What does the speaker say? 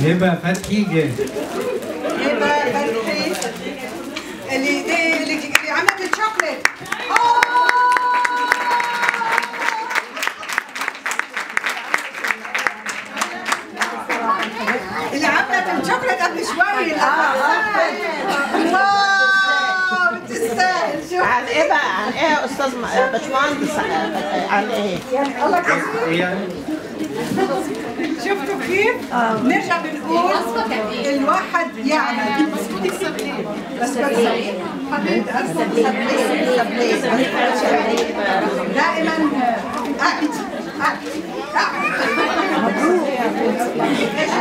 هبة فتحي جه. هبة فتحي اللي عملت الشوكليت. اللي عملت الشوكليت قبل شوي. واو بتستاهل. شوف عن ايه بقى؟ عن ايه يا استاذ باشمهندس؟ عن ايه؟ الله كتير. شفتوا كيف؟ نرجع بنقول الواحد يعمل بس دائما